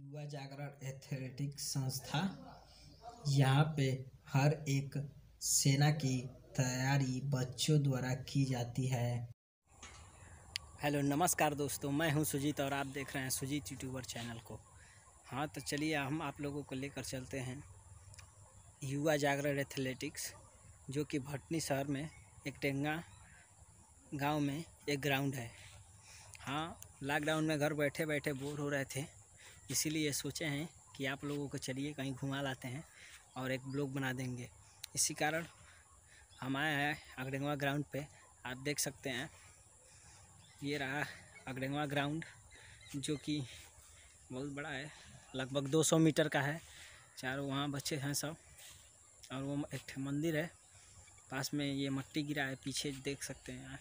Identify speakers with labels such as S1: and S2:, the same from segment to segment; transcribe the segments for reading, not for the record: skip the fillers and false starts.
S1: युवा जागरण एथलेटिक्स संस्था यहाँ पे हर एक सेना की तैयारी बच्चों द्वारा की जाती है।
S2: हेलो नमस्कार दोस्तों, मैं हूं सुजीत और आप देख रहे हैं सुजीत यूट्यूबर चैनल को। हाँ तो चलिए हम आप लोगों को लेकर चलते हैं युवा जागरण एथलेटिक्स, जो कि भटनी शहर में एक टेंगा गांव में एक ग्राउंड है। हाँ, लॉकडाउन में घर बैठे बैठे बोर हो रहे थे, इसीलिए सोचे हैं कि आप लोगों को चलिए कहीं घुमा लाते हैं और एक ब्लॉग बना देंगे। इसी कारण हम आए हैं अगडेंगवा ग्राउंड पे। आप देख सकते हैं ये रहा अगडेंगवा ग्राउंड, जो कि बहुत बड़ा है, लगभग 200 मीटर का है। चारों वहाँ बच्चे हैं सब, और वो एक मंदिर है पास में। ये मट्टी गिरा है पीछे, देख सकते हैं।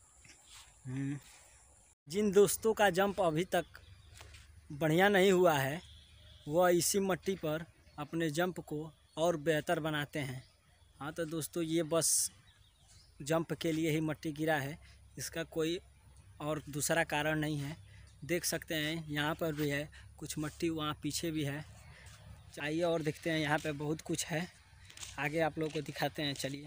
S2: जिन दोस्तों का जंप अभी तक बढ़िया नहीं हुआ है, वह इसी मट्टी पर अपने जंप को और बेहतर बनाते हैं। हाँ तो दोस्तों, ये बस जंप के लिए ही मट्टी गिरा है, इसका कोई और दूसरा कारण नहीं है। देख सकते हैं यहाँ पर भी है कुछ मट्टी, वहाँ पीछे भी है। आइए और देखते हैं, यहाँ पे बहुत कुछ है, आगे आप लोगों को दिखाते हैं। चलिए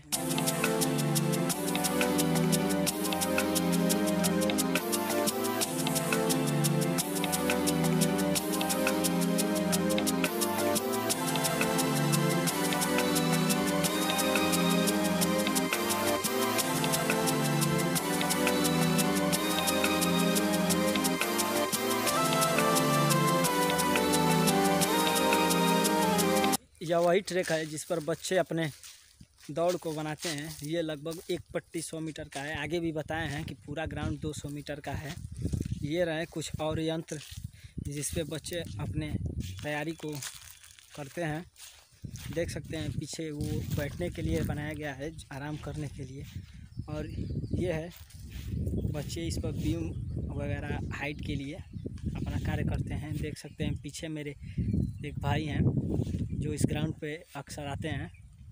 S2: यह वही ट्रैक है जिस पर बच्चे अपने दौड़ को बनाते हैं। ये लगभग एक पट्टी 100 मीटर का है। आगे भी बताए हैं कि पूरा ग्राउंड 200 मीटर का है। ये रहे कुछ और यंत्र जिस पे बच्चे अपने तैयारी को करते हैं। देख सकते हैं पीछे वो बैठने के लिए बनाया गया है, आराम करने के लिए। और ये है बच्चे इस पर बीम वगैरह हाइट के लिए अपना कार्य करते हैं। देख सकते हैं पीछे मेरे एक भाई हैं जो इस ग्राउंड पे अक्सर आते हैं।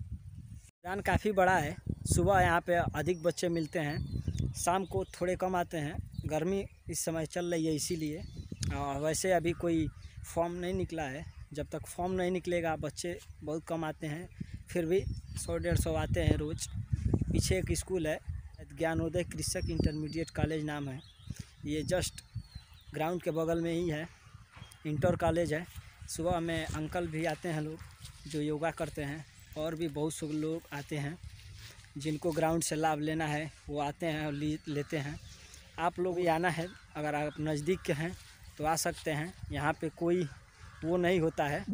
S2: मैदान काफ़ी बड़ा है। सुबह यहाँ पे अधिक बच्चे मिलते हैं, शाम को थोड़े कम आते हैं। गर्मी इस समय चल रही है इसीलिए। वैसे अभी कोई फॉर्म नहीं निकला है। जब तक फॉर्म नहीं निकलेगा बच्चे बहुत कम आते हैं, फिर भी 100-150 आते हैं रोज़। पीछे एक स्कूल है, ज्ञानोदय कृषक इंटरमीडिएट कॉलेज नाम है। ये जस्ट ग्राउंड के बगल में ही है, इंटर कॉलेज है। सुबह में अंकल भी आते हैं लोग जो योगा करते हैं, और भी बहुत से लोग आते हैं जिनको ग्राउंड से लाभ लेना है, वो आते हैं और लेते हैं। आप लोग भी आना है, अगर आप नज़दीक के हैं तो आ सकते हैं। यहाँ पे कोई वो नहीं होता है,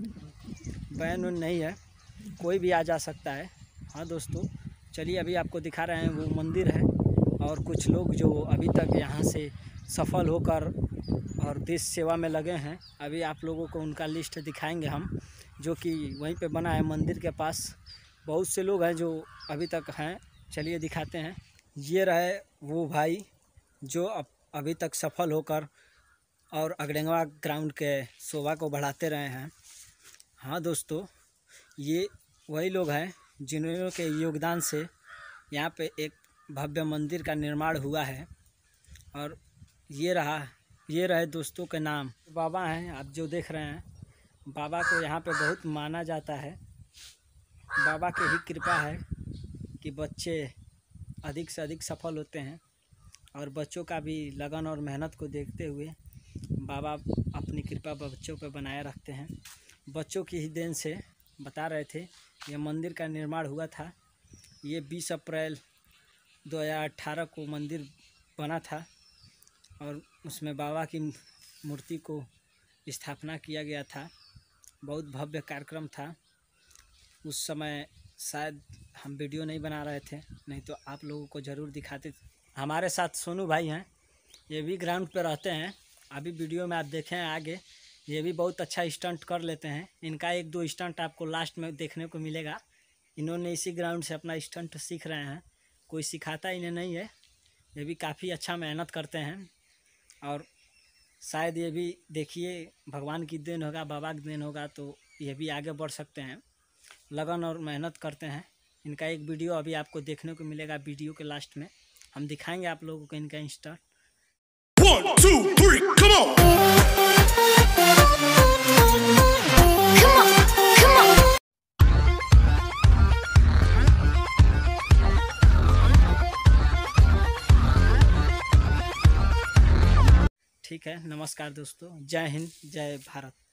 S2: बैन नहीं है, कोई भी आ जा सकता है। हाँ दोस्तों, चलिए अभी आपको दिखा रहे हैं वो मंदिर है, और कुछ लोग जो अभी तक यहाँ से सफल होकर और देश सेवा में लगे हैं। अभी आप लोगों को उनका लिस्ट दिखाएंगे हम, जो कि वहीं पे बना है मंदिर के पास। बहुत से लोग हैं जो अभी तक हैं, चलिए दिखाते हैं। ये रहे वो भाई जो अभी तक सफल होकर और अगडेंगवा ग्राउंड के शोभा को बढ़ाते रहे हैं। हाँ दोस्तों, ये वही लोग हैं जिन्होंने के योगदान से यहाँ पे एक भव्य मंदिर का निर्माण हुआ है। और ये रहे दोस्तों के नाम। बाबा हैं आप जो देख रहे हैं, बाबा को यहाँ पे बहुत माना जाता है। बाबा की ही कृपा है कि बच्चे अधिक से अधिक सफल होते हैं, और बच्चों का भी लगन और मेहनत को देखते हुए बाबा अपनी कृपा बच्चों पे बनाए रखते हैं। बच्चों की ही देन से बता रहे थे ये मंदिर का निर्माण हुआ था। ये 20 अप्रैल 2018 को मंदिर बना था, और उसमें बाबा की मूर्ति को स्थापना किया गया था। बहुत भव्य कार्यक्रम था। उस समय शायद हम वीडियो नहीं बना रहे थे, नहीं तो आप लोगों को ज़रूर दिखाते। हमारे साथ सोनू भाई हैं, ये भी ग्राउंड पे रहते हैं। अभी वीडियो में आप देखें आगे, ये भी बहुत अच्छा स्टंट कर लेते हैं। इनका 1-2 स्टंट आपको लास्ट में देखने को मिलेगा। इन्होंने इसी ग्राउंड से अपना स्टंट सीख रहे हैं, कोई सिखाता इन्हें नहीं है। ये भी काफ़ी अच्छा मेहनत करते हैं, और शायद ये भी देखिए भगवान की देन होगा, बाबा की देन होगा, तो ये भी आगे बढ़ सकते हैं। लगन और मेहनत करते हैं। इनका एक वीडियो अभी आपको देखने को मिलेगा। वीडियो के लास्ट में हम दिखाएंगे आप लोगों को इनका इंस्टा।
S3: 1 2 3 come on।
S2: ठीक है, नमस्कार दोस्तों, जय हिंद, जय भारत।